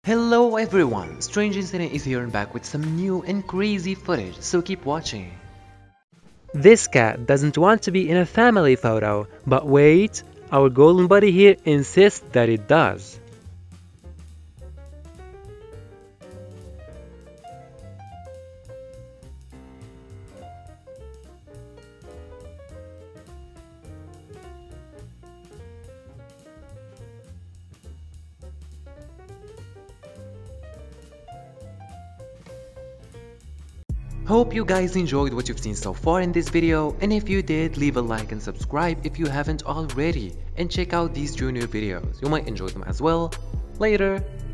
Hello everyone, Strange Incident is here and back with some new and crazy footage, so keep watching. This cat doesn't want to be in a family photo, but wait, our golden buddy here insists that it does. Hope you guys enjoyed what you've seen so far in this video, and if you did, leave a like and subscribe if you haven't already, and check out these junior videos, you might enjoy them as well. Later!